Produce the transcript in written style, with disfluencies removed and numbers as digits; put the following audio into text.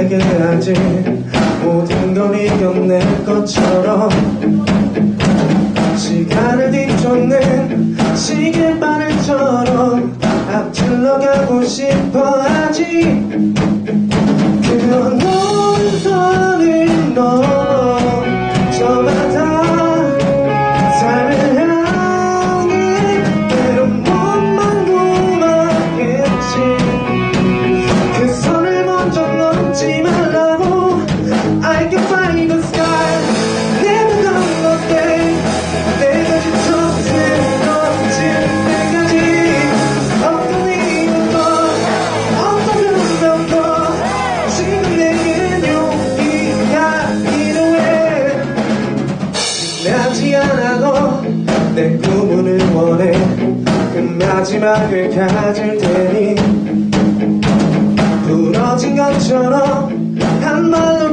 내게 아직 모든 걸 이겨낼 것처럼 시간을 뒤쫓는 시계바늘처럼 앞질러 가고 싶어 하지. 그런 노선을 넘어 저마다 삶을 향해 때론 몸만 고맙겠지. 그 선을 먼저 넘지 말라고. I can find the sky, never gonna stay. 내가 지쳐서 넘칠 때까지 어떤 이유도 어떤 감정도 지금 내겐 용기가 필요해. 하지 않아도 내 꿈을 원해. 그 마지막을 가질 테니 부러진 것처럼 한 말로